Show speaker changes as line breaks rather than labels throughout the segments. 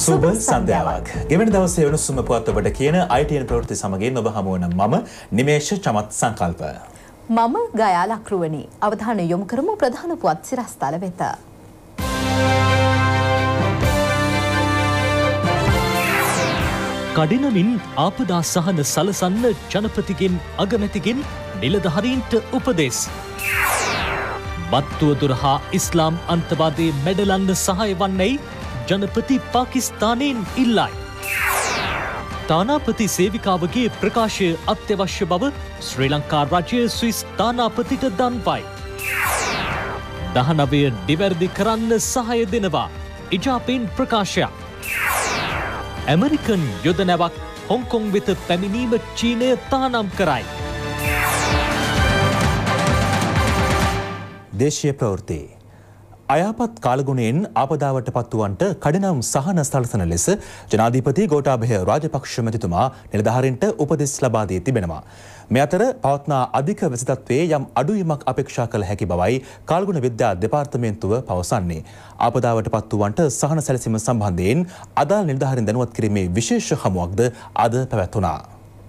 සුබ සන්ධ්‍යාවක්. ගෙවෙන දවසේ වෙනසුම පුවත් ඔබට කියන ITN ප්‍රවෘත්ති සමගින් ඔබ හමු වන මම නිමේෂ චමත් සංකල්ප.
මම ගයා ලක්රුවනි. අවධානය යොමු කරමු ප්‍රධාන පුවත් සිරස්තල වෙත.
කඩිනමින් ආපදා සහන සලසන්න ජනපතිගෙන් අගමැතිගෙන් නිලධාරීන්ට උපදෙස්. බත්තුව දුරහා ඉස්ලාම් අන්තවාදයේ මැඩලන්න සහාය වන්නයි ජනපති පාකිස්තානයෙන් ඉල්ලයි. තානාපති සේවිකාවගේ ප්‍රකාශය අත්‍යවශ්‍ය බව ශ්‍රී ලංකා රජය ස්විස් තානාපතිට දන්වයි. 19 නිවැරදි කරන්න සහාය දෙනවා ඉජාපෙන් ප්‍රකාශයක්. ඇමරිකන් යුද නැවක් හොංකොං වෙත පැමිණීම චීනය තහනම් කරයි.
දේශීය ප්‍රවෘත්ති. අයාපත් කාලගුණයෙන් ආපදාවට පත්වුවන්ට කඩිනම් සහන සලසන ලෙස ජනාධිපති ගෝඨාභය රාජපක්ෂ මැතිතුමා නිලධාරීන්ට උපදෙස් ලබා දී තිබෙනවා. මේ අතර පවත්නා අධික වැසි තත්ත්වයේ යම් අඩුවීමක් අපේක්ෂා කළ හැකි බවයි කාලගුණ විද්‍යා දෙපාර්තමේන්තුව පවසන්නේ. ආපදාවට පත්වුවන්ට සහන සැලසීම සම්බන්ධයෙන් අදාළ නිලධාරීන් දැනුවත් කිරීමේ විශේෂ හමුවක්ද අද පැවැත්වුණා.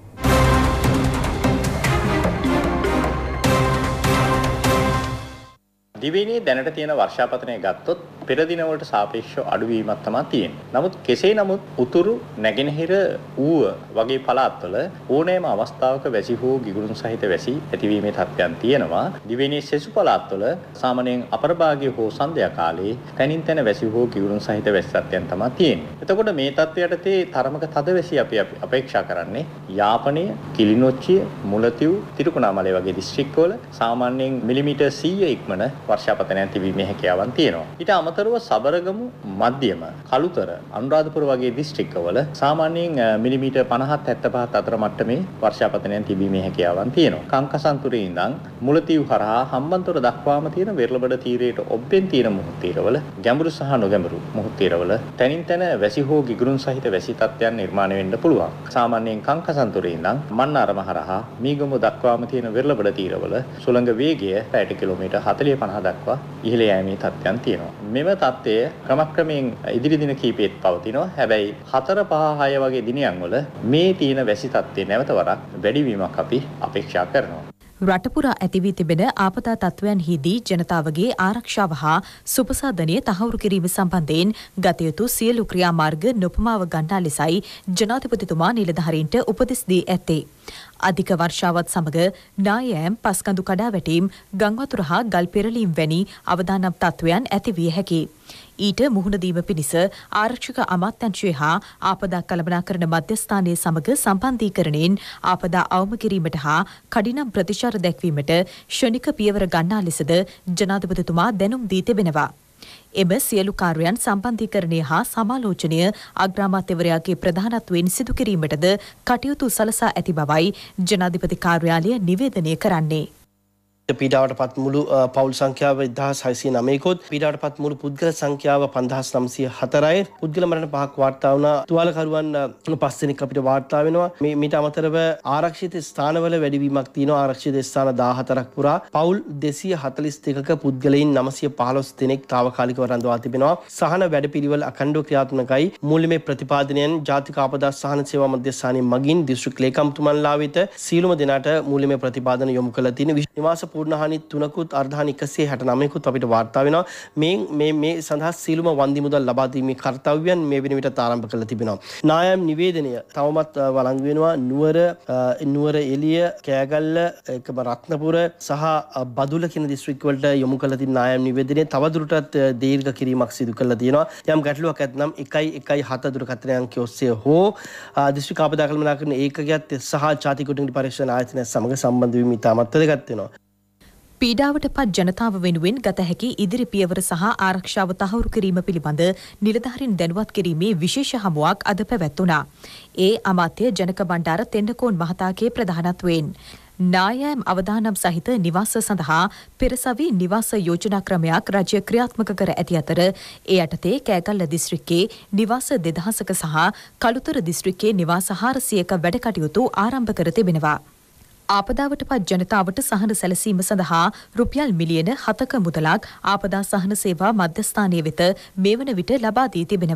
දිවයිනේ දැනට තියෙන වර්ෂාපතනය ගත්තොත් පෙර දිනවලට සාපේක්ෂව අඩුවීමක් තමයි තියෙන්නේ. නමුත් කෙසේ නමුත් උතුරු නැගෙනහිර ඌව වගේ පළාත්වල ඕනෑම අවස්ථාවක වැසි හෝ ගිගුරුන් සහිත වැසි ඇතිවීමේ තත්ත්වයන් තියෙනවා. දිවයිනේ සෙසු පළාත්වල සාමාන්‍යයෙන් අපර භාගයේ හෝ සන්ධ්‍යා කාලයේ තනින් තන වැසි හෝ ගිගුරුන් සහිත වැසි තත්ත්වයන් තමයි තියෙන්නේ. එතකොට මේ තත්ත්වයටදී තරමක තද වැසි අපි අපේක්ෂා කරන්නේ යාපනය, කිලිනොච්චිය, මුලතිව්, තිරුකුණාමලය වගේ දිස්ත්‍රික්කවල සාමාන්‍යයෙන් මිලිමීටර් 100 ඉක්මන වර්ෂාපතනයන් තිබීමේ හැකියාවන් තියෙනවා. ඊට අමතරව සබරගමු, මධ්‍යම, කළුතර, අනුරාධපුර වගේ දිස්ත්‍රික්කවල සාමාන්‍යයෙන් මිලිමීටර් 50-75 අතර මට්ටමේ වර්ෂාපතනයන් තිබීමේ හැකියාවන් තියෙනවා. කංකසන්තුරේ ඉඳන් මුලතිව් හරහා හම්බන්තොට දක්වාම තියෙන වෙරළබඩ තීරයට ඔබ්බෙන් තියෙන මුහුත් තීරවල ගැඹුරු සහ නොගැඹුරු මුහුත් තීරවල තනින් තන වැසි හෝ ගිගුරුන් සහිත වැසි තත්ත්වයන් නිර්මාණය වෙන්න පුළුවන්. සාමාන්‍යයෙන් කංකසන්තුරේ ඉඳන් මන්නාරම හරහා මීගම දක්වාම තියෙන වෙරළබඩ තීරවල සුළඟ වේගය පැයට කිලෝමීටර් 40-50 දක්වා ඉහළ යෑමේ තත්ත්වයන් තියෙනවා. මෙම තත්ත්වය ක්‍රමක්‍රමයෙන් ඉදිරි දින කිහිපෙත් පවතිනවා. හැබැයි 4, 5, 6 වගේ දිනයන් වල මේ තියෙන වැසි තත්ත්වය නැවත වරක් වැඩිවීමක් අපි අපේක්ෂා කරනවා.
රටපුරා ඇති වී තිබෙන ආපදා තත්ත්වයන්හිදී ජනතාවගේ ආරක්ෂාව හා සුපසාදනය තහවුරු කිරීම සම්බන්ධයෙන් ගත යුතු සියලු ක්‍රියාමාර්ග නොපමාව ගන්නා ලෙසයි ජනාධිපතිතුමා නිලධාරීන්ට උපදෙස් දී ඇත්තේ. අධික වර්ෂාවත් සමග නායෑම්, පස්කඳු කඩා වැටීම්, ගංවතුර හා ගල් පෙරලීම් වැනි අවදානම් තත්ත්වයන් ඇති විය හැකියි. ඊට මුහුණ දීම පිණිස ආරක්ෂක අමාත්‍යාංශය හා ආපදා කළමනාකරණ මධ්‍යස්ථානයේ සමග සම්බන්ධීකරණයෙන් ආපදා අවම කිරීමට හා කඩිනම් ප්‍රතිචාර දැක්වීමට ක්ෂණික පියවර ගන්නා ලෙසද ජනාධිපතිතුමා දැනුම් දී තිබෙනවා. එම සියලු කාර්යයන් සම්බන්ධීකරණය හා සමාලෝචනය අග්‍රාමාත්‍යවරයාගේ ප්‍රධානත්වයෙන් සිදු කිරීමටද කටයුතු සලසා ඇති බවයි ජනාධිපති කාර්යාලය නිවේදනය කරන්නේ.
පීඩාවට පත් මුළු පවුල් සංඛ්‍යාව 1609කොත් පීඩාවට පත් මුළු පුද්ගල සංඛ්‍යාව 5904යි. පුද්ගල මරණ 5ක් වාර්තා වුණා. තුවාලකරුවන් 5 දෙනෙක් අපිට වාර්තා වෙනවා. මීට අමතරව ආරක්ෂිත ස්ථානවල වැඩිවීමක් තියෙනවා. ආරක්ෂිත ස්ථාන 14ක් පුරා පවුල් 242ක පුද්ගලයන් 915 දෙනෙක් తాවකාලිකව රඳවා තිබෙනවා. සහන වැඩපිළිවෙල අඛණ්ඩව ක්‍රියාත්මකයි. මූල්‍යමය ප්‍රතිපාදනයන් ජාතික ආපදා සහන සේවා මධ්‍යස්ථානයේ මගින් දිස්ත්‍රික් ලේකම්තුමන්ලා වෙත සියලුම දෙනාට මූල්‍යමය ප්‍රතිපාදන යොමු කළ තියෙන නිවාස පූර්ණහානි 3කුත් අර්ධහානි 169කුත් අපිට වාර්තා වෙනවා. මේ සඳහා සීලුම වන්දි මුදල් ලබා දීමේ කර්තව්‍යයන් මේ වෙන විට ආරම්භ කරලා තිබෙනවා. නායම් නිවේදනය තවමත් වළංගු වෙනවා. නුවර එළිය, කෑගල්ල, රත්නපුර සහ බදුල කියන දිස්ත්‍රික් වලට යොමු කරලා තියෙන නායම් නිවේදනය තවදුරටත් දීර්ඝ කිරීමක් සිදු කරලා තියෙනවා. යම් ගැටලුවක් ඇතනම් 117 දුරකථන අංකය ඔස්සේ හෝ දිස්ත්‍රික් ආපදා කළමනාකරණ ඒකකයත් සහ ජාතික කුටුම්බ පරීක්ෂණ ආයතනය සමග සම්බන්ධ වීම ඉතාමත් වැදගත් වෙනවා.
පීඩාවට පත් ජනතාව වෙනුවෙන් ගත හැකි ඉදිරි පියවර සහ ආරක්ෂාව තහවුරු කිරීම පිළිබඳ නිලධාරීන් දැනුවත් කිරීමේ විශේෂ හමුවක් අද පැවැත්වුණා. ඒ අමාත්‍ය ජනක බණ්ඩාර තෙන්නකෝන් මහතාගේ ප්‍රධානත්වයෙන් නායෑම් අවදානම් සහිත නිවාස සඳහා පෙරසවි නිවාස යෝජනා ක්‍රමයක් රජය ක්‍රියාත්මක කර ඇති අතර ඒ යටතේ කෑගල්ල දිස්ත්‍රික්කයේ නිවාස 2000ක සහ කළුතර දිස්ත්‍රික්කයේ නිවාස 400ක වැඩ කටයුතු ආරම්භ කර තිබෙනවා. ආපදාවට පත් ජනතාවට සහන සැලසීම සඳහා රුපියල් මිලියන 7ක මුදලක් ආපදා සහන සේවා මධ්‍යස්ථානයේ වෙත මේ වන විට ලබා දී තිබෙනවා.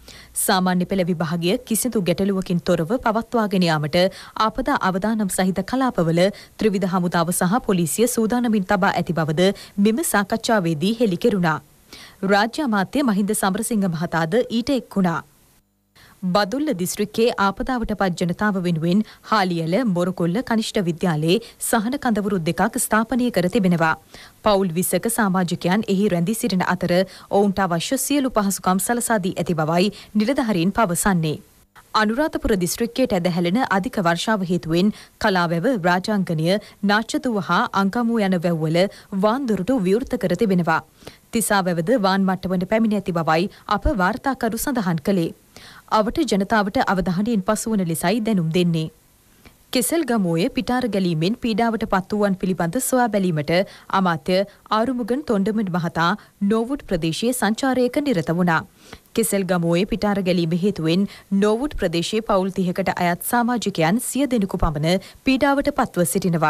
සාමාන්‍ය පෙළ විභාගය කිසිදු ගැටලුවකින් තොරව පවත්වාගෙන යාමට ආපදා අවදානම් සහිත කලාපවල ත්‍රිවිධ හමුදාව සහ පොලිසිය සූදානමින් තබා ඇති බවද මෙම සාකච්ඡාවේදී හෙළි කෙරුණා. රාජ්‍ය අමාත්‍ය මහින්ද සමරසිංහ මහතාද ඊට එක් වුණා. බදුල්ල දිස්ත්‍රික්කයේ ආපදාවට පත් ජනතාව වෙනුවෙන් හාලියල මොරකොල්ල කනිෂ්ඨ විද්‍යාලයේ සහන කඳවුරු දෙකක් ස්ථාපනය කර තිබෙනවා. පවුල් 20ක සමාජිකයන් එහි රැඳී සිටින අතර ඔවුන්ට අවශ්‍ය සියලු පහසුකම් සලසා දී ඇති බවයි නිලධාරීන් පවසන්නේ. අනුරාධපුර දිස්ත්‍රික්කයට ඇදහැලෙන අධික වර්ෂාව හේතුවෙන් කලාවැව රාජාංගනය නාච්චතුව හා අංගමු යන වැව්වල වාන් දොරටු විවෘත කර තිබෙනවා. තිසා වැවද වාන් මට්ටමට පැමිණ ඇති බවයි අප වාර්තාකරු සඳහන් කළේ. අවට ජනතාවට අවධානයෙන් පසුවන ලෙසයි දැනුම් දෙන්නේ. කෙසල් ගමුවේ පිටාර ගැලීමෙන් පීඩාවට පත් වූවන් පිළිබඳ සොයා බැලීමට අමාත්‍ය ආරුමුගන් තොණ්ඩමන් මහතා නෝවුඩ් ප්‍රදේශයේ සංචාරයක නිරත වුණා. කෙසල් ගමුවේ පිටාර ගැලීම හේතුවෙන් නෝවුඩ් ප්‍රදේශයේ පවුල් 30කට අයත් සමාජිකයන් 100 දෙනෙකු පමණ පීඩාවට පත්ව සිටිනවා.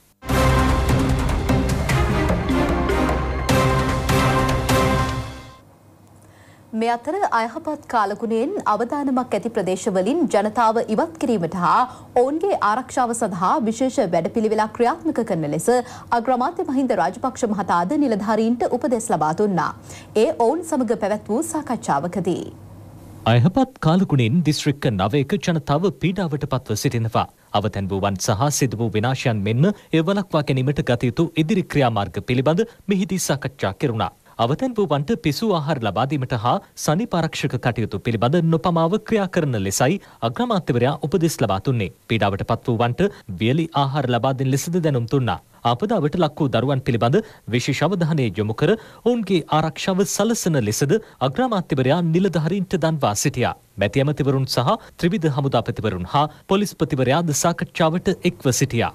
මේ අතර අයහපත් කාලගුණයෙන් අවදානමක් ඇති ප්‍රදේශවලින් ජනතාව ඉවත් කිරීමට හා ඔවුන්ගේ ආරක්ෂාව සඳහා විශේෂ වැඩපිළිවෙලක් ක්‍රියාත්මක කරන ලෙස අග්‍රාමාත්‍ය මහින්ද රාජපක්ෂ මහතාද නිලධාරීන්ට උපදෙස් ලබා දුන්නා. ඒ ඔවුන් සමග පැවැත් වූ සාකච්ඡාවකදී
අයහපත් කාලගුණයෙන් දිස්ත්‍රික්ක 9ක ජනතාව පීඩාවට පත්ව සිටිනවා. අවතැන් වූවන් සහ සිදු වූ විනාශයන් මෙන්ම එය වළක්වා ගැනීමට ගත යුතු ඉදිරි ක්‍රියාමාර්ග පිළිබඳ මෙහිදී සාකච්ඡා කෙරුණා. අවතැන් වූවන්ට පිසු ආහාර ලබා දීමට හා සනීප ආරක්ෂක කටයුතු පිළිබඳ නොපමාව ක්‍රියා කරන ලෙසයි අග්‍රාමාත්‍යවරයා උපදෙස් ලබා දුන්නේ. පීඩාවට පත් වූවන්ට වියලි ආහාර ලබා දෙන ලෙසද දැනුම් දුන්නා. ආපදාවට ලක් වූ දරුවන් පිළිබඳ විශේෂ අවධානය යොමු කර ඔවුන්ගේ ආරක්ෂාව සලසන ලෙසද අග්‍රාමාත්‍යවරයා නිලධාරීන්ට දන්වා සිටියා. මැති ඇමතිවරුන් සහ ත්‍රිවිධ හමුදාපතිවරුන් හා පොලිස්පතිවරයාද සාකච්ඡාවට එක්ව සිටියා.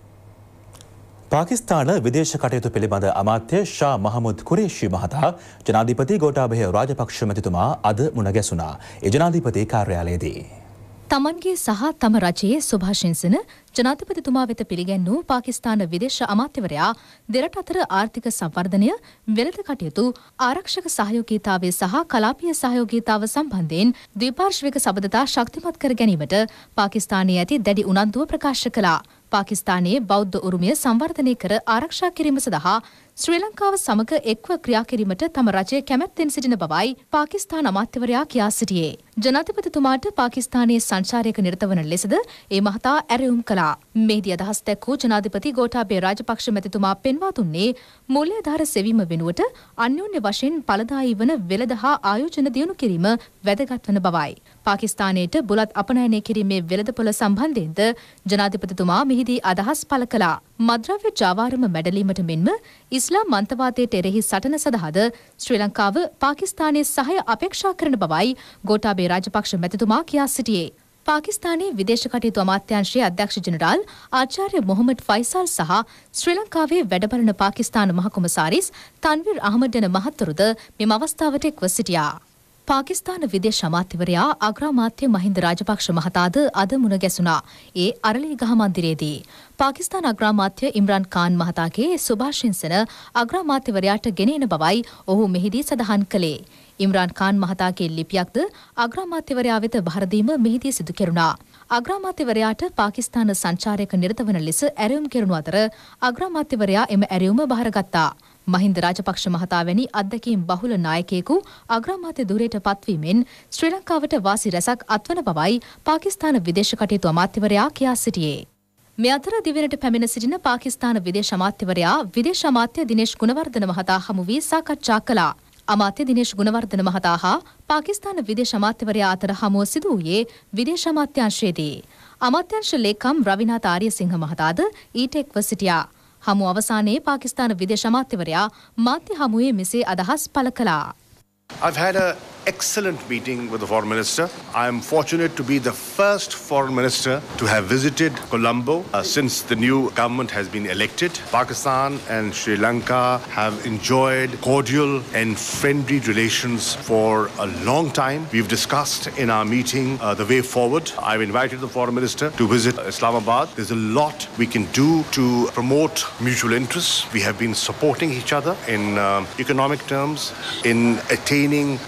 පාකිස්තාන විදේශ කටයුතු පිළිබඳ අමාත්‍ය ෂා මහමුද් කුරේෂි මහතා ජනාධිපති ගෝඨාභය රාජපක්ෂ මැතිතුමා අද මුණ ගැසුණා. ඒ ජනාධිපති කාර්යාලයේදී
තමන්ගේ සහ තම රජයේ සුභාශිංසන ජනාධිපතිතුමා වෙත පිළිගැන්වූ පාකිස්තාන විදේශ අමාත්‍යවරයා දෙරට අතර ආර්ථික සංවර්ධනය, වෙළඳ කටයුතු, ආරක්ෂක සහයෝගීතාවය සහ කලාපීය සහයෝගීතාව සම්බන්ධයෙන් ද්විපාර්ශ්වික සබඳතා ශක්තිමත් කර ගැනීමට පාකිස්තානයේ ඇති දැඩි උනන්දුව ප්‍රකාශ කළා. පාකිස්තානයේ බෞද්ධ උරුමය සංවර්ධනය කර ආරක්ෂා කිරීම සඳහා ශ්‍රී ලංකාව සමග එක්ව ක්‍රියා කිරීමට තම රජය කැමැත්තෙන් සිටින බවයි පාකිස්තාන අමාත්‍යවරයා කියා සිටියේ. ජනාධිපතිතුමාට පාකිස්තානයේ සංචාරයක නිරත වන ලෙසද ඒ මහතා ඇරයුම් කළා. මෙහිදී අදහස් දැක්වූ ජනාධිපති ගෝඨාභය රාජපක්ෂ මැතිතුමා පෙන්වා දුන්නේ මූල්‍යාධාර සෙවීම වෙනුවට අන්‍යෝන්‍ය වශයෙන් ඵලදායී වන වෙළඳ හා ආයෝජන දියුණු කිරීම වැදගත් වන බවයි. පාකිස්තානයට බුලත් අපනයනය කිරීමේ වෙළඳපොළ සම්බන්ධයෙන්ද ජනාධිපතිතුමා මෙහිදී අදහස් පළ කළා. මද්‍රව්‍ය ජාවාරම මැඩලීමට මෙන්ම ඉස්ලාම් මන්තවාදයට එරෙහි සටන සඳහාද ශ්‍රී ලංකාව පාකිස්තානයේ සහාය අපේක්ෂා කරන බවයි ගෝඨාභය රාජපක්ෂ මැතිතුමා කියා සිටියේ. පාකිස්තානයේ විදේශ කටයුතු අමාත්‍යාංශයේ අධ්‍යක්ෂ ජෙනරාල් ආචාර්ය මොහමඩ් ෆයිසල් සහ ශ්‍රී ලංකාවේ වැඩබලන පාකිස්තාන මහකොමසාරිස් තන්වීර් අහමඩ් යන මහත්වරුද මෙම අවස්ථාවට එක්ව සිටියා. පාකිස්තාන විදේශ අමාත්‍යවරයා අග්‍රාමාත්‍ය මහින්ද රාජපක්ෂ මහතාද අද මුණ ගැසුණා. ඒ අරලිගහ මන්දිරයේදී පාකිස්තාන අග්‍රාමාත්‍ය ඉම්රාන් ඛාන් මහතාගේ සුභාශිංසන අග්‍රාමාත්‍යවරයාට ගෙන එන බවයි ඔහු මෙහිදී සඳහන් කළේ. ඉම්රාන් ඛාන් මහතාගේ ලිපියක්ද අග්‍රාමාත්‍යවරයා වෙත බහර දීම මෙහිදී සිදු කෙරුණා. අග්‍රාමාත්‍යවරයාට පාකිස්තාන සංචාරයක නිරත වන ලෙස ඇරයුම් කෙරුණු අතර අග්‍රාමාත්‍යවරයා එම ඇරයුම බහරගත්තා. මහින්ද රාජපක්ෂ මහතා වැනි අත්දැකීම් බහුල නායකයෙකු අග්‍රාමාත්‍ය ධුරයට පත්වීමෙන් ශ්‍රී ලංකාවට වාසි රැසක් අත්වන බවයි පාකිස්තාන විදේශ කටයුතු අමාත්‍යවරයා කියා සිටියේ. මේ අතර දිවෙනට පැමිණ සිටින පාකිස්තාන විදේශ අමාත්‍යවරයා විදේශ අමාත්‍ය දිනේෂ් ගුණවර්ධන මහතා හමු වී සාකච්ඡා කළා. අමාත්‍ය දිනේෂ් ගුණවර්ධන මහතා හා පාකිස්තාන විදේශ අමාත්‍යවරයා අතර හමුව සිදු වූයේ විදේශ අමාත්‍යාංශයේදී. අමාත්‍යාංශ ලේකම් රවිනාථ ආරියසිංහ මහතාද ඊට එක්ව සිටියා. හමු අවසානයේ පාකිස්තාන විදේශ අමාත්‍යවරයා මාධ්‍ය හමුවේ මෙසේ අදහස් පළ කළා.
I've had an excellent meeting with the Foreign Minister. I am fortunate to be the first Foreign Minister to have visited Colombo since the new government has been elected. Pakistan and Sri Lanka have enjoyed cordial and friendly relations for a long time. We've discussed in our meeting the way forward. I've invited the Foreign Minister to visit Islamabad. There's a lot we can do to promote mutual interests. We have been supporting each other in economic terms, in attaining peace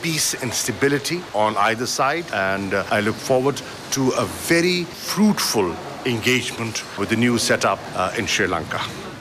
and stability on either side, and I look forward to a very fruitful engagement with the new setup in Sri Lanka.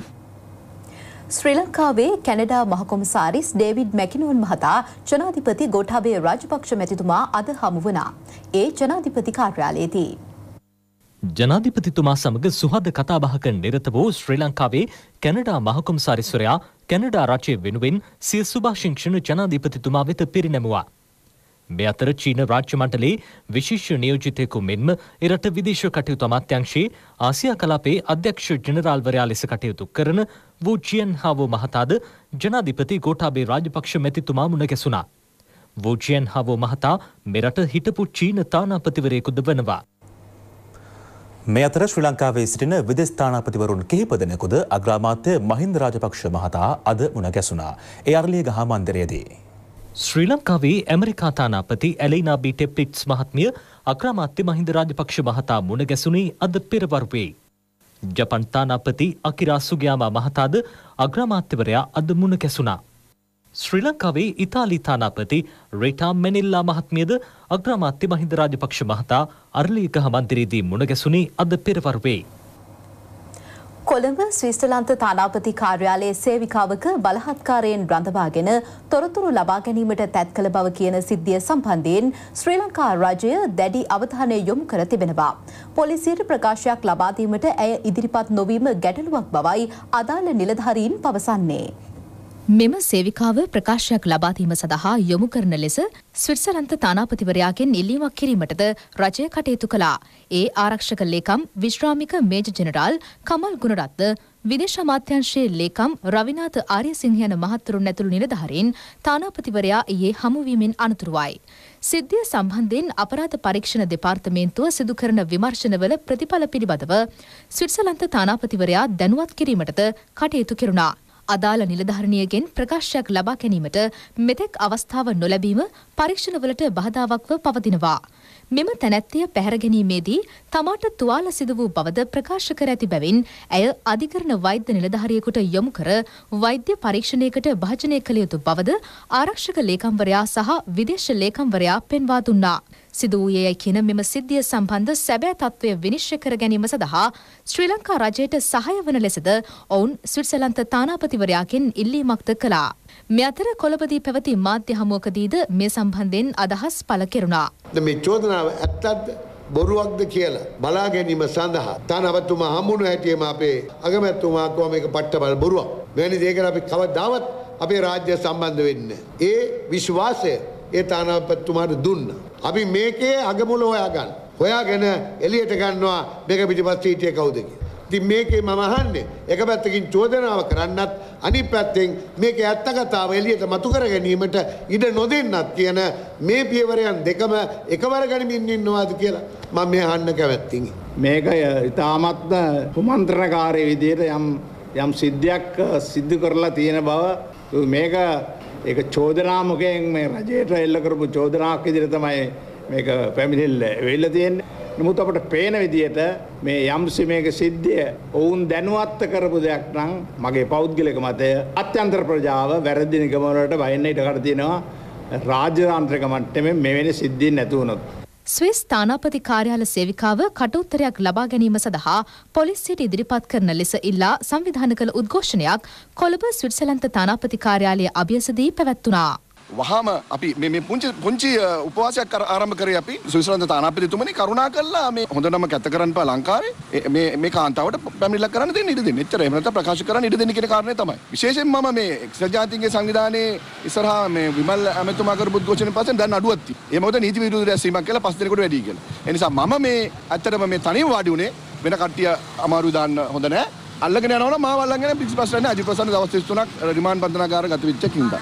ශ්‍රී ලංකාවේ Canada මහකොමසාරිස් David මැකිනෝන් මහතා ජනාධිපති ගෝඨාභය රාජපක්ෂ මැතිතුමා අද හමු වුණා. ඒ ජනාධිපති කාර්යාලයේදී
ජනාධිපතිතුමා සමග සුහද කතාබහක නිරත වූ ශ්‍රී ලංකාවේ කැනඩා මහකොමසාරිස්වරයා කැනඩා රජය වෙනුවෙන් සිය සුභාශිංසන ජනාධිපතිතුමා වෙත පිරිනැමුවා. මේ අතර චීන රාජ්‍ය මණ්ඩලයේ විශේෂ නියෝජිතයෙකු මෙන්ම එරට විදේශ කටයුතු අමාත්‍යාංශයේ ආසියා කලාපයේ අධ්‍යක්ෂ ජෙනරාල්වරයා ලෙස කටයුතු කරන වූ චියන් හාවෝ මහතාද ජනාධිපති ගෝඨාභය රාජපක්ෂ මැතිතුමා මුණ ගැසුණා. වූ චියන් හාවෝ මහතා මෙරට හිටපු චීන තානාපතිවරයෙකුද වනවා.
මේ අතර ශ්‍රී ලංකාවේ සිටින විදේශ තානාපතිවරුන් කිහිප දෙනෙකුද අග්‍රාමාත්‍ය මහින්ද රාජපක්ෂ මහතා අද මුණ ගැසුණා. ඒ අරලියගහ මන්දිරයේදී
ශ්‍රී ලංකාවේ ඇමරිකා තානාපති ඇලයිනා බී ටෙප්ලිට්ස් මහත්මිය අග්‍රාමාත්‍ය මහින්ද රාජපක්ෂ මහතා මුණ ගැසුණේ අද පෙරවරුවේ. ජපන් තානාපති අකිරා සුගයාමා මහතාද අග්‍රාමාත්‍යවරයා අද මුණ ගැසුණා. ශ්‍රී ලංකාවේ ඉතාලි තානාපති රේටා මෙනිල්ලා මහත්මියද අග්‍රාමාත්‍ය මහින්ද රාජපක්ෂ මහතා අරලියගහ මන්දිරයේදී මුණ ගැසුණේ අද පෙරවරුවේ.
කොළඹ ස්විස්තරලන්ත තානාපති කාර්යාලයේ සේවිකාවක බලහත්කාරයෙන් රඳවාගෙන තොරතුරු ලබා ගැනීමට තැත් කළ බව කියන සිද්ධිය සම්බන්ධයෙන් ශ්‍රී ලංකා රජය දැඩි අවධානය යොමු කර තිබෙනවා. පොලිසියට ප්‍රකාශයක් ලබා දීමට ඇය ඉදිරිපත් නොවීම ගැටලුවක් බවයි අදාළ නිලධාරීන් පවසන්නේ.
මෙම සේවිකාව ප්‍රකාශයක් ලබාදීම සඳහා යොමු කරන ලෙස ස්විට්සර්ලන්ත තානාපතිවරයාගෙන් ඉල්ලීමක් කිරීමටද රජය කටයුතු කළා. ඒ ආරක්ෂක ලේකම් විශ්‍රාමික මේජර් ජෙනරාල් කමල් ගුණරත්න විදේශ අමාත්‍යාංශයේ ලේකම් රවිනාථ ආර්යසිංහ යන මහත්වරුන් ඇතුළු නිලධාරීන් තානාපතිවරයා ඊයේ හමුවීමෙන් අනතුරුවයි. සිද්ධිය සම්බන්ධයෙන් අපරාධ පරීක්ෂණ දෙපාර්තමේන්තුව සිදු කරන විමර්ශනවල ප්‍රතිඵල පිළිබඳව ස්විට්සර්ලන්ත තානාපතිවරයා දැනුවත් කිරීමටද කටයුතු කෙරුණා. අදාළ නිලධාරණියගෙන් ප්‍රකාශයක් ලබා ගැනීමට මෙතෙක් අවස්ථාව නොලැබීම පරීක්ෂණවලට බාධාවක්ව පවතිනවා. මෙම තැනැත්තිය පැහැර ගැනීමේදී තමාට තුවාල සිදු වූ බවද ප්‍රකාශ කර ඇති බැවින් ඇය අධිකරණ වෛද්‍ය නිලධාරියෙකුට යොමු කර වෛද්‍ය පරීක්ෂණයකට භාජනය කළ යුතු බවද ආරක්ෂක ලේකම්වරයා සහ විදේශ ලේකම්වරයා පෙන්වා දුන්නා. සිදු වූයේ කියන මෙම සිද්ධිය සම්බන්ධ සැබෑ තත්ත්වය විනිශ්චය කර ගැනීම සඳහා ශ්‍රී ලංකා රජයට සහාය වන ලෙසද ඔවුන් ස්විට්සර්ලන්ත තානාපතිවරයාගෙන් ඉල්ලීමක්ද කළා. මේ අතර කොළඹදී පැවති මාධ්‍ය හමුවකදීද මේ සම්බන්ධයෙන් අදහස් පළ කෙරුණා.
මේ චෝදනාව ඇත්තක්ද බොරුවක්ද කියලා බලා ගැනීම සඳහා තානාපතිතුමා හමුණු හැටියේම අපේ අගමැතිතුමා කිව්වා මේක පට්ටබල් බොරුවක්. මෙවැනි දෙයකට අපි කවදාවත් අපේ රාජ්‍ය සම්බන්ධ වෙන්නේ නැහැ. ඒ විශ්වාසය ඒ තානාපතිතුමාට දුන්නා. අපි මේකේ අගමුල හොයාගෙන එළියට ගන්නවා මේක පිටිපස්සේ හිටියේ කවුද කියලා. ඉතින් මේකේ මම අහන්නේ එක පැත්තකින් චෝදනාව කරන්නත් අනිත් පැත්තෙන් මේකේ ඇත්ත කතාව එළියට මතු කර ගැනීමට ඉඩ නොදෙන්නත් කියන මේ පියවරයන් දෙකම එකවර ගනිමින් ඉන්නවාද කියලා මම මේ අහන්න කැමැත්තෙන්.
මේක ඉතාමත්ම කුමන්ත්‍රණකාරී විදිහට යම් සිද්ධියක් සිදු කරලා තියෙන බව මේක ඒක චෝදනා මුඛයෙන් මේ රජයට එල්ල කරපු චෝදනාවක් විදිහට තමයි මේක පැමිණිල්ල වෙilla තියෙන්නේ. නමුත් අපට පේන විදිහට මේ යම්සි මේක සිද්ධිය ඔවුන් දැනුවත් කරපු දෙයක් නම් මගේ පෞද්ගලික මතය අත්‍යන්තර ප්‍රජාව වැරදි නිගමන වලට බහින්න ඉඩකඩ තියෙනවා. රාජ්‍යතාන්ත්‍රික මට්ටමේ මෙවැනි සිද්ධීන් නැති වුණොත්.
ස්විස් තානාපති කාර්යාල සේවිකාව කටුත්තරයක් ලබා ගැනීම සඳහා පොලිසියට ඉදිරිපත් කරන ලෙස ඉල්ලා සංවිධානය කළ උද්ඝෝෂණයක් කොළඹ ස්විට්සර්ලන්ත තානාපති කාර්යාලය අභියසදී පැවැත්වුණා.
වහාම අපි මේ පුංචි උපවාසයක් ආරම්භ කරේ අපි ස්විට්සර්ලන්ත තානාපතිතුමනි කරුණා කරලා මේ හොඳ නම කැත කරන්න බා ලංකාවේ මේ කාන්තාවට පැමිණිල්ලක් කරන්න දෙන්න ඉඩ දෙන්න. එච්චර එහෙම නැත්නම් ප්‍රකාශ කරන්න ඉඩ දෙන්න කියන කාරණේ තමයි. විශේෂයෙන් මම මේ එක්සත් ජාතීන්ගේ සංවිධානයේ ඉස්සරහා මේ විමල් ඇමතුමා කරපු උද්ඝෝෂණයෙන් පස්සේ දැන් අඩුවක් තියෙනවා. ඒ මොකද නීති විරුද්ධ රැස්වීමක් කියලා 5 දිනකට වැඩි කියලා. ඒ නිසා මම මේ ඇත්තටම මේ තනියම වාඩි උනේ වෙන කට්ටිය අමාරු දාන්න හොඳ නැහැ. අල්ලගෙන යනවා නම් මාව අල්ලගෙන පිටිපස්සට යන්නේ අජිත් ප්‍රසන්න දවස් 33ක් රිමාන්ඩ් බන්ධනාගාර ගත වෙච්ච කින්දා.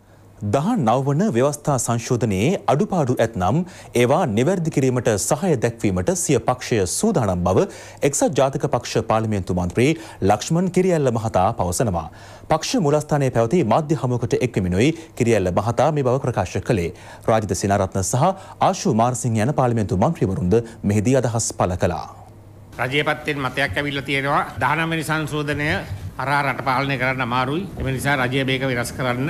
19 වන ව්‍යවස්ථා සංශෝධනයේ අඩුපාඩු ඇතනම් ඒවා නිවැරදි කිරීමට සහාය දැක්වීමට සිය පක්ෂය සූදානම් බව එක්සත් ජාතික පක්ෂ පාර්ලිමේන්තු මන්ත්‍රී ලක්ෂ්මන් කිරියැල්ල මහතා පවසනවා. පක්ෂ මූලස්ථානයේ පැවති මාධ්‍ය හමුවකට එක්වෙමිනුයි කිරියැල්ල මහතා මේ බව ප්‍රකාශ කළේ. රාජිත සේනාරත්න සහ ආශු මාර්සිංහ යන පාර්ලිමේන්තු මන්ත්‍රීවරුන්ද මෙහිදී අදහස් පළ කළා.
රජයේ පැත්තෙන් මතයක් ඇවිල්ලා තියෙනවා 19 වෙනි සංශෝධනය අරහා රට පාලනය කරන්න අමාරුයි. ඒ නිසා රජය මේක වෙනස් කරන්න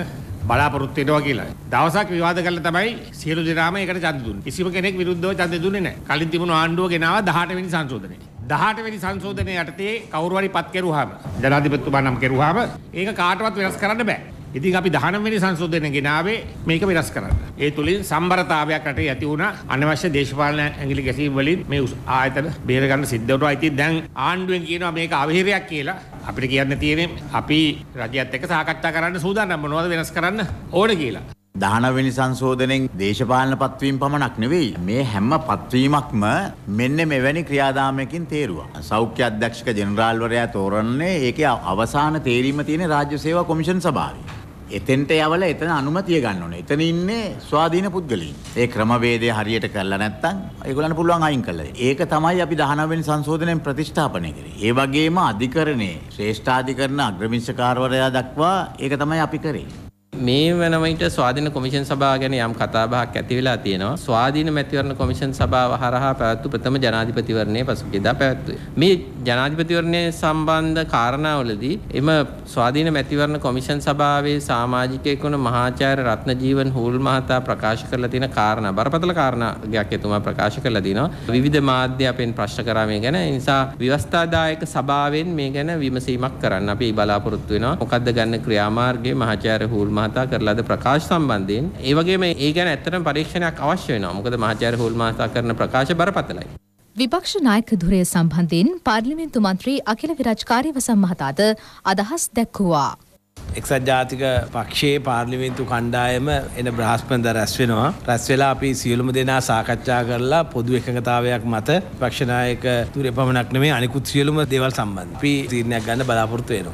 බලාපොරොත්තු වෙනවා කියලා. දවසක් විවාද කළා තමයි සියලු දෙනාම ඒකට ඡන්ද දුන්නේ. කිසිම කෙනෙක් විරුද්ධව ඡන්ද දුන්නේ නැහැ. කලින් තිබුණු ආණ්ඩුව ගෙනාවා 18 වෙනි සංශෝධනය. 18 වෙනි සංශෝධනය යටතේ කවුරු හරි පත් කෙරුවාම ජනාධිපතිතුමා නම් කෙරුවාම ඒක කාටවත් වෙනස් කරන්න බෑ. ඉතින් අපි 19 වෙනි සංශෝධනය ගෙනාවේ මේක වෙනස් කරන්න. ඒ තුලින් සම්බරතාවයක් රටේ ඇති වුණා. අනවශ්‍ය දේශපාලන ඇඟිලි ගැසීම් වලින් මේ ආයතන බේර ගන්න සිද්ධ වුණා. ඉතින් දැන් ආණ්ඩුවෙන් කියනවා මේක අවහිරයක් කියලා. අපිට කියන්න තියෙන්නේ අපි රජයත් එක්ක සාකච්ඡා කරන්න සූදානම් මොනවද වෙනස් කරන්න ඕන කියලා.
19 වෙනි සංශෝධනයෙන් දේශපාලන පත්වීම් පමණක් නෙවෙයි මේ හැම පත්වීමක්ම මෙන්න මෙවැනි ක්‍රියාදාමයකින් තේරුවා. සෞඛ්‍ය අධ්‍යක්ෂක ජෙනරාල්වරයා තෝරන්නේ ඒකේ අවසාන තේරීම තියෙන රාජ්‍ය සේවා කොමිෂන් සභාවේ. එතෙන්ට යවල එතන අනුමැතිය ගන්න ඕනේ. එතන ඉන්නේ ස්වාධීන පුද්ගලයන්. ඒ ක්‍රමවේදය හරියට කරලා නැත්නම් ඒගොල්ලන්ට පුළුවන් අයින් කළා. ඒක තමයි අපි 19 වෙනි සංශෝධනයෙන් ප්‍රතිස්ථාපනය කරේ. ඒ වගේම අධිකරණයේ ශ්‍රේෂ්ඨාධිකරණ අග්‍රවිංශකාරවරයා දක්වා ඒක තමයි අපි කරේ.
මේ වන විට ස්වාධීන කොමිෂන් සභාව ගැන යම් කතාබහක් ඇති වෙලා තියෙනවා. ස්වාධීන මැතිවරණ කොමිෂන් සභාව හරහා පැවැත්වු ප්‍රථම ජනාධිපතිවරණයේ පසුගියදා පැවැත්වුවේ. මේ ජනාධිපතිවරණයේ සම්බන්ධ කාරණාවලදී එම ස්වාධීන මැතිවරණ කොමිෂන් සභාවේ සමාජිකයෙකු වන මහාචාර්ය රත්නජීවන් හූල් මහතා ප්‍රකාශ කරලා තියෙන කාරණා බරපතල කාරණාවක් එතුමා ප්‍රකාශ කරලා දිනවා. විවිධ මාධ්‍ය අපෙන් ප්‍රශ්න කරා මේ ගැන. ඒ නිසා ව්‍යවස්ථාදායක සභාවෙන් මේ ගැන විමසීමක් කරන්න අපි බලාපොරොත්තු වෙනවා. මොකද්ද ගන්න ක්‍රියාමාර්ගයේ මහාචාර්ය හූල් මහතා කරලාද ප්‍රකාශ සම්බන්ධයෙන් ඒ වගේම ඒ ගැන ඇත්තටම පරීක්ෂණයක් අවශ්‍ය වෙනවා. මොකද මහාචාර්ය හූල් මහතා කරන ප්‍රකාශ බරපතලයි.
විපක්ෂ නායක ධුරය සම්බන්ධයෙන් පාර්ලිමේන්තු මන්ත්‍රී අඛිල විරාජ් කාර්යවසම් මහතාද අදහස් දැක්වුවා.
එක්සත් ජාතික පක්ෂයේ පාර්ලිමේන්තු කණ්ඩායම එන බ්‍රහස්පතින්දා රැස් වෙනවා. රැස් වෙලා අපි සියලුම දෙනා සාකච්ඡා කරලා පොදු එකඟතාවයක් මත විපක්ෂ නායක ධුරය පමණක් නෙමෙයි අනිකුත් සියලුම දේවල් සම්බන්ධ අපි තීරණයක් ගන්න බලාපොරොත්තු වෙනවා.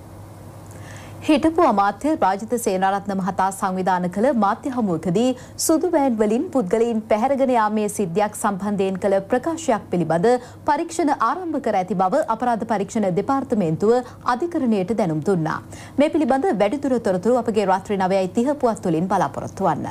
හිටපු අමාත්‍ය රාජිත සේනාරත්න මහතා සංවිධාන කළ මාධ්‍ය හමුවකදී සුදු වෑන් වලින් පුද්ගලයන් පැහැරගෙන යාමේ සිද්ධියක් සම්බන්ධයෙන් කළ ප්‍රකාශයක් පිළිබඳ පරීක්ෂණ ආරම්භ කර ඇති බව අපරාධ පරීක්ෂණ දෙපාර්තමේන්තුව අධිකරණයට දැනුම් දුන්නා. මේ පිළිබඳ වැඩිදුර තොරතුරු අපගේ රාත්‍රී 9:30 පුවත් තුලින් බලාපොරොත්තු වන්න.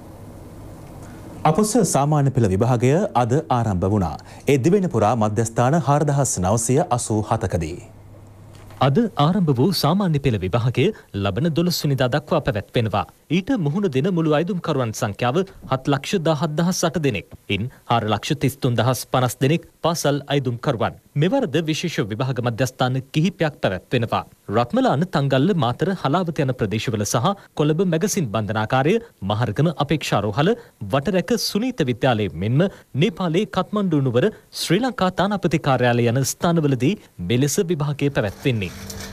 අපොස සාමාන්‍ය පෙළ විභාගය අද ආරම්භ වුණා. ඒ දිවෙන පුරා මධ්‍යස්ථාන 4987කදී.
අද ආරම්භ වූ සාමාන්‍ය පෙළ විභාගය ලබන 12 වෙනිදා දක්වා පැවැත්වෙනවා. ඊට මුහුණ දෙන මුළු අයදුම්කරුවන් සංඛ්‍යාව 7,17,8 දෙනෙක්. ඉන් 4,33,050 දෙනෙක් පාසල් අයදුම්කරුවන්. මෙවරද විශේෂ විභාග මධ්‍යස්ථාන කිහිපයක් පැවැත්වෙනවා. රත්මලාන තංගල්ල මාතර හලාවත යන ප්‍රදේශවල සහ කොළඹ මැගසින් බන්ධනාකාරය මහරගම අපේක්ෂාරෝහල වටරැක සුනීත විද්‍යාලයේ මෙන්ම නේපාලයේ කත්මණ්ඩු නුවර ශ්‍රී ලංකා තානාපති කාර්යාලය යන ස්ථානවලදී මෙලෙස විභාගය පැවැත්වෙන්නේ.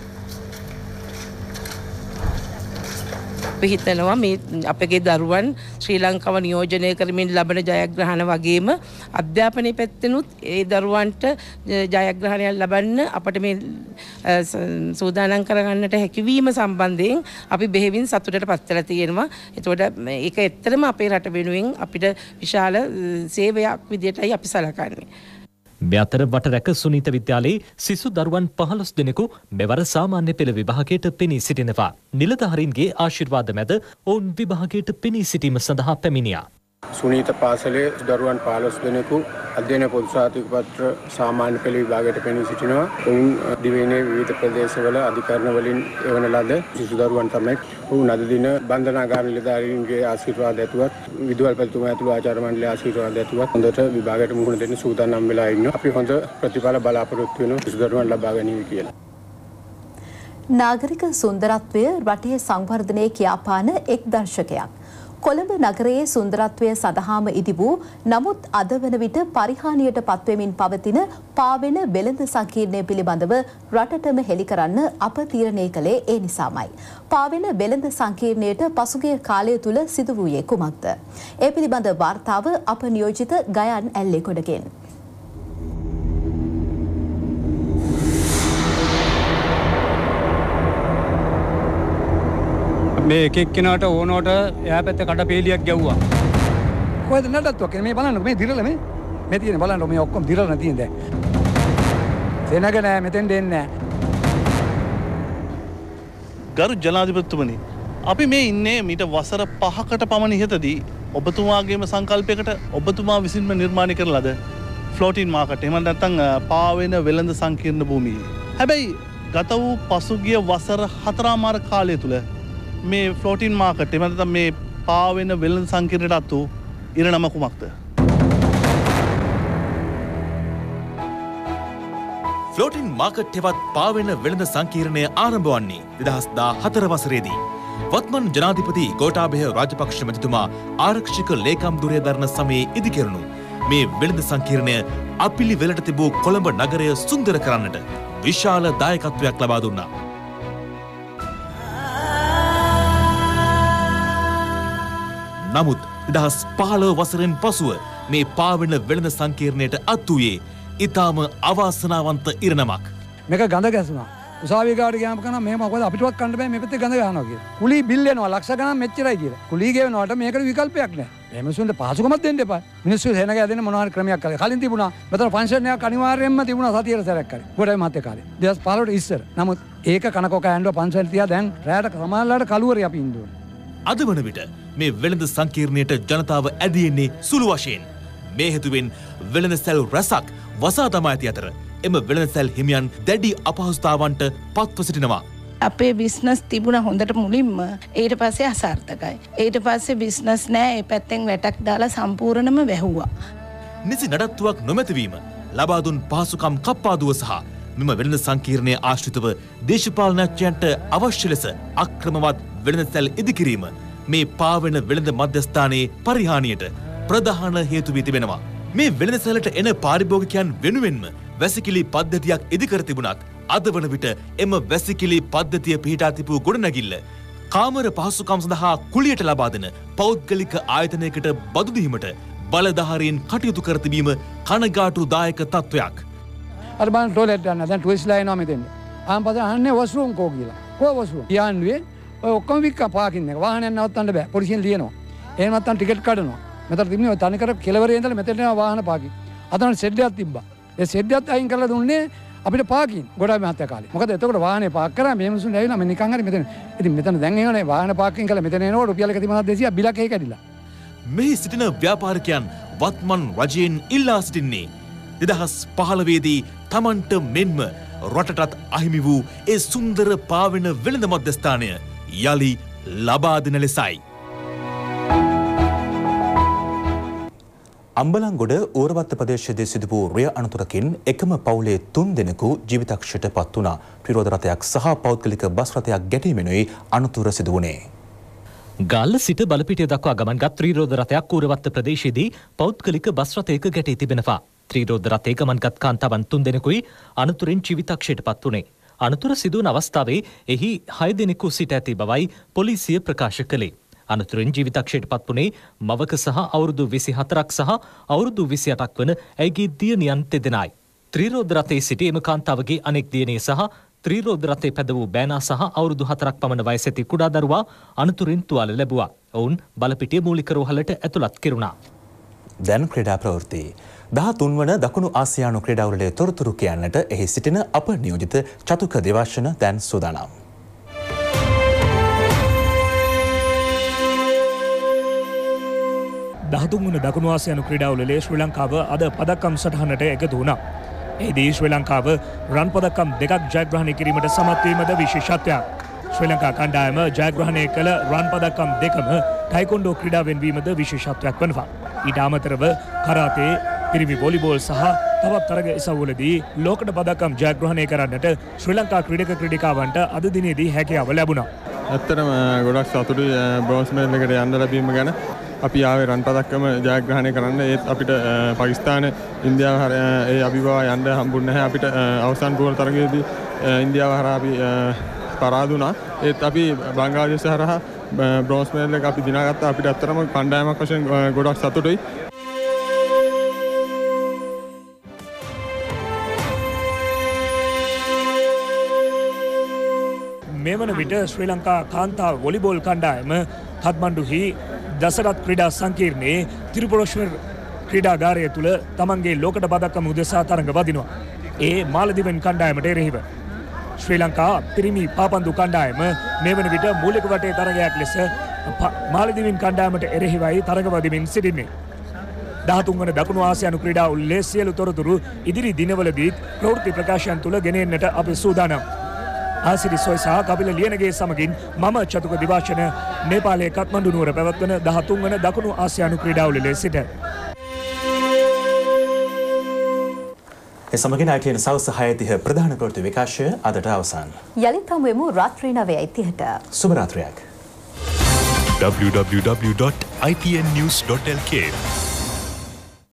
අපි හිතනවා මේ අපගේ දරුවන් ශ්‍රී ලංකාව නියෝජනය කරමින් ලබන ජයග්‍රහණ වගේම අධ්‍යාපනයේ පැත්තෙනුත් ඒ දරුවන්ට ජයග්‍රහණයක් ලබන්න අපිට මේ සූදානම් කරගන්නට හැකියවීම සම්බන්ධයෙන් අපි බෙහෙවින් සතුටට පත් වෙලා තියෙනවා. ඒතකොට ඒක ඇත්තටම අපේ රට වෙනුවෙන් අපිට විශාල සේවයක් විදියටයි අපි සලකන්නේ.
මේ අතර වටරැක සුනීත විද්‍යාලයේ සිසු දරුවන් 15 දෙනෙකු මෙවර සාමාන්‍ය පෙළ විභාගයට පෙනී සිටිනවා. නිලධාරීන්ගේ ආශිර්වාද මැද ඔවුන් විභාගයට පෙනී සිටීම සඳහා පැමිණියා.
සුනීත පාසලේ දරුවන් 15 දෙනෙකු අධ්‍යයන පොදු සාතික පත්‍ර සාමාන්‍ය පෙළ විභාගයට පෙනී සිටිනවා. ඔවුන් දිවයිනේ විවිධ ප්‍රදේශවල අධිකරණ වලින් එවන ලද සිසු දරුවන් තමයි. ඔවුන් අද දින බන්ධනාගාර නිලධාරීන්ගේ ආශිර්වාද ඇතුවත් විදුහල්පතිතුමා ඇතුළු ආචාර්ය මණ්ඩලයේ ආශිර්වාද ඇතුවත් හොඳට විභාගයට මුහුණ දෙන්න සූදානම් වෙලා ඉන්නවා. අපි හොඳ ප්‍රතිඵල බලාපොරොත්තු වෙනවා සිසු දරුවන් ලබා ගැනීම කියලා.
නාගරික සුන්දරත්වය රටේ සංවර්ධනයේ කියාපාන එක් දර්ශකයක්. කොළඹ නගරයේ සුන්දරත්වය සඳහාම ඉදි වූ නමුත් අද වන විට පරිහානියට පත්වෙමින් පවතින පාවෙන වෙළඳ සංකීර්ණය පිළිබඳව රටටම හෙළි කරන්න අප තීරණය කළේ ඒ නිසාමයි. පාවෙන වෙළඳ සංකීර්ණයට පසුගිය කාලය තුල සිදු වූයේ කුමක්ද? ඒ පිළිබඳ වාර්තාව අප නියෝජිත ගයන් ඇල්ලේකොඩගෙන්.
මේ එක එක්කෙනාට ඕනෝට එහා පැත්තේ කඩපේලියක් ගැව්වා. කොහෙද නඩත්තුවක් මේ බලන්න මේ දිරල මේ තියෙන බලන්න මේ ඔක්කොම දිරල තියෙන දැන්. දෙනග නෑ මෙතෙන් දෙන්නේ නෑ.
ගරු ජනාධිපතිතුමනි අපි මේ ඉන්නේ මීට වසර 5කට පමණ ඉහතදී ඔබතුමාගේම සංකල්පයකට ඔබතුමා විසින්ම නිර්මාණය කරන ලද ෆ්ලෝටින් මාකට් එහෙම නැත්නම් පාවෙන වෙළඳ සංකීර්ණ භූමියේ. හැබැයි ගත වූ පසුගිය වසර 4මාර කාලය තුල මේ ෆ්ලෝටින් මාකට් එහෙම නැත්නම් මේ පාවෙන වෙළඳ සංකීර්ණයට අතු ඉරණම කුමක්ද?
ෆ්ලෝටින් මාකට් එවත් පාවෙන වෙළඳ සංකීර්ණය ආරම්භ වන්නේ 2014 වසරේදී. වත්මන් ජනාධිපති ගෝඨාභය රාජපක්ෂ මැතිතුමා ආරක්ෂක ලේකම් දුරය දරන සමයේ ඉදිකරනු මේ වෙළඳ සංකීර්ණය අපිලිවෙලට තිබූ කොළඹ නගරය සුන්දර කරන්නට විශාල දායකත්වයක් ලබා දුන්නා. නමුත් 2015 වසරෙන් පසුව මේ පාවෙන වෙළඳ සංකීර්ණයට අත් වූයේ ඉතාම අවාසනාවන්ත ඉරණමක්.
මේක ගඳ ගැසුණා. උසාවිය ගාවට ගියාම කන මේ මොකද අපිටවත් කන්න බෑ මේ පැත්තේ ගඳ ගන්නවා කියලා. කුලී බිල් එනවා ලක්ෂ ගණන් මෙච්චරයි කියලා. කුලී ගෙවනවට මේකට විකල්පයක් නැහැ. මේ මිනිස්සුන්ට පහසුකමක් දෙන්න එපා. මිනිස්සු සෙනග ඇදෙන මොනවා හරි ක්‍රමයක් කරලා. කලින් තිබුණා. මෙතන ෆන්ක්ෂන් එකක් අනිවාර්යයෙන්ම තිබුණා සතියට සැරයක් කරේ. ගොඩයි මහත්තයා කාලේ. 2015ට ඉස්සර. නමුත් ඒක කනකොක ඇඬුව පන්සල් තියා දැන් රැයට සමානලාට කලුවරේ අපි ඉන්නවා.
අද වන විට මේ වෙළඳ සංකීර්ණයට ජනතාව ඇදෙන්නේ සුළු වශයෙන්. මේ හේතුවෙන් වෙළඳ සැල් රැසක් වසා දමා ඇති අතර එම වෙළඳ සැල් හිමියන් දැඩි අපහසුතාවන්ට පත්ව සිටිනවා.
අපේ බිස්නස් තිබුණ හොඳට මුලින්ම ඊට පස්සේ අසාර්ථකයි. ඊට පස්සේ බිස්නස් නෑ ඒ පැත්තෙන් වැටක් දාලා සම්පූර්ණයෙන්ම වැහුවා.
නිසි නඩත්තුවක් නොමැතිවීම, ලබා දුන් පහසුකම් කප්පාදුව සහ මෙම වෙළඳ සංකීර්ණය ආශ්‍රිතව දේශපාලනඥයන්ට අවශ්‍ය ලෙස අක්‍රමවත් වෙළඳ සැල් ඉදිකිරීම මේ පාවෙන වෙළඳ මධ්‍යස්ථානයේ පරිහානියට ප්‍රධාන හේතු වී තිබෙනවා. මේ වෙළඳ සැලට එන පාරිභෝගිකයන් වෙනුවෙන්ම වැසිකිලි පද්ධතියක් ඉදිකර තිබුණත් අද වන විට එම වැසිකිලි පද්ධතිය පිහිටා තිබූ ගොඩනැගිල්ල කාමර පහසුකම් සඳහා කුලියට ලබා දෙන පෞද්ගලික ආයතනයකට බදු දීමට බලධාරීන් කටයුතු කර තිබීම කනගාටුදායක තත්වයක්.
අර බලන්න ටොයිලට් යන්න දැන් ටුරිස්ට්ලා එනවා මෙතෙන්. ආම්පත අහන්නේ වොෂ්රූම් කෝ කියලා. කොහොම වොෂ්රූම්? කියන්නේ ඔය ඔක්කොම වික්ක පාකින් එක. වාහනයක් නවත්තන්න බෑ. පොලිසියෙන් ලියනවා. එහෙම නැත්නම් ටිකට් කඩනවා. මෙතන තිබුණේ ඔය තනිකර කෙළවරේ ඉඳලා මෙතන යන වාහන පාකින්. අතන සෙඩ් එකක් තිබ්බා. ඒ සෙඩ් එකත් අයින් කරලා දුන්නේ අපිට පාකින්. ගොඩාක් මහත්තයා කාලේ. මොකද එතකොට වාහනේ පාක් කරා මේ මිනිස්සුන් ඇවිල්ලා මේ නිකන් හරි මෙතන. ඉතින් මෙතන දැන් එනවනේ වාහන පාකින් කරලා මෙතන එනකොට රුපියල් 150 200 බිලක් එක කැඩිලා.
මෙහි සිටින ව්‍යාපාරිකයන් වත්මන් රජයෙන් ඉල්ලා සිටින්නේ 2015 දී තමන්ට මෙන්ම රටටත් අහිමි වූ ඒ සුන්දර පාවෙන වෙළඳ මධ්‍යස්ථානය යලි ලබා දෙන ලෙසයි. අම්බලන්ගොඩ ඌරවත්ත ප්‍රදේශයේදී සිදු වූ රිය අනතුරකින් එකම පවුලේ 3 දෙනෙකු ජීවිතක්ෂයට පත් වුණා. ත්‍රිරෝද රථයක් සහ පෞද්ගලික බස් රථයක් ගැටීමෙනුයි අනතුර සිදු වුණේ.
ගාල්ල සිට බලපිටිය දක්වා ගමන්ගත් ත්‍රිරෝද රථයක් ඌරවත්ත ප්‍රදේශයේදී පෞද්ගලික බස් රථයක ගැටී තිබෙනවා. ත්‍රිරෝද රථයේ ගමන්ගත් කාන්තාවන් 3 දෙනෙකුයි අනතුරෙන් ජීවිතක්ෂයට පත් වුණේ. අනතුර සිදු වන අවස්ථාවේ එහි 6 දෙනෙකු සිට ඇති බවයි පොලිසිය ප්‍රකාශ කළේ. අනතුරෙන් ජීවිතක්ෂයට පත් වුණේ මවක සහ අවුරුදු 24ක් සහ අවුරුදු 28ක් වන ඇයගේ දියණියන් දෙදෙනායි. ත්‍රිරෝද රථයේ සිටි එම කාන්තාවගේ අනෙක් දියණිය සහ ත්‍රිරෝද රථයේ පැද වූ බෑනා සහ අවුරුදු 4ක් පමණ වයස ඇති කුඩා දරුවා අනතුරින් තුවාල ලැබුවා. ඔවුන් බලපිටිය මූලික රෝහලට ඇතුළත් කෙරුණා.
දැන් ක්‍රීඩා ප්‍රවෘත්ති. 13 වන දකුණු ආසියානු ක්‍රීඩාවලේ තොරතුරු කියන්නට එහි සිටින අප නියෝජිත චතුක දේවාශන දැන් සූදානම්.
13 වන දකුණු ආසියානු ක්‍රීඩාවලේ ශ්‍රී ලංකාව අද පදක්කම් සටහනට එකතු වුණා. එහිදී ශ්‍රී ලංකාව රන් පදක්කම් දෙකක් ජයග්‍රහණය කිරීමට සමත් වීමද විශේෂත්වයක්. ශ්‍රී ලංකා කණ්ඩායම ජයග්‍රහණය කළ රන් පදක්කම් දෙකම ටයිකොන්ඩෝ ක්‍රීඩාවෙන් වීමද විශේෂත්වයක් වනවා. ඊට අමතරව කරාතේ, පිරිමි වොලිබෝල් සහ තවත් තරග ඉසව්වලදී ලෝකඩ පදක්කම් ජයග්‍රහණය කරන්නට ශ්‍රී ලංකා ක්‍රීඩක ක්‍රීඩිකාවන්ට අද දිනේදී හැකියාව ලැබුණා.
ඇත්තටම ගොඩක් සතුටුයි බ්‍රෝන්ස් මෙඩල් එකට යන්න ලැබීම ගැන. අපි ආවේ රන් පදක්කම ජයග්‍රහණය කරන්න. ඒත් අපිට පාකිස්තාන ඉන්දියාව ඒ අභිභවා යන්න හම්බුනේ නැහැ. අපිට අවසන් පුවර තරගයේදී ඉන්දියාව හරහා අපි පරාද වුණා. ඒත් අපි බංග්ලාදේශ හරහා බ්‍රෝන්ස් මෙඩල් එක අපි දිනාගත්තා. අපිට ඇත්තටම කණ්ඩායමක් වශයෙන් ගොඩක් සතුටුයි.
මේ වන විට ශ්‍රී ලංකා කාන්තා වොලිබෝල් කණ්ඩායම කත්මණ්ඩුහි දසරත් ක්‍රීඩා සංකීර්ණයේ තිරුපුරේශ්වර ක්‍රීඩාගාරය තුළ තමන්ගේ ලෝකඩ පදක්කම උදෙසා තරඟ වදිනවා. ඒ මාලදිවෙන් කණ්ඩායමට එරෙහිව. ශ්‍රී ලංකා පිරිමි පාපන්දු කණ්ඩායම මේ වන විට මූලික වටේ තරගයක් ලෙස මාලදිවෙන් කණ්ඩායමට එරෙහිවයි තරඟ වදිමින් සිටින්නේ. 13 වන දකුණු ආසියානු ක්‍රීඩා උළෙලේ සියලු තොරතුරු ඉදිරි දිනවලදී ප්‍රවෘත්ති ප්‍රකාශයන් තුළ ගෙන එන්නට අපි සූදානම්. ආසිරි සොයි සහ කපිල ලියනගේ සමගින් මම චතුක දිවාශන නේපාලයේ කත්මණ්ඩු නුවර පැවැත්වන 13 වන දකුණු ආසියානු ක්‍රීඩාවලියේ සිට
සමගින් ITN සවස් 6:30 ප්‍රධාන ප්‍රවෘත්ති විකාශය අදට අවසන්.
යලිත් හමුවෙමු රාත්‍රී 9:30ට.
සුබ රාත්‍රියක්.
www.itnnews.lk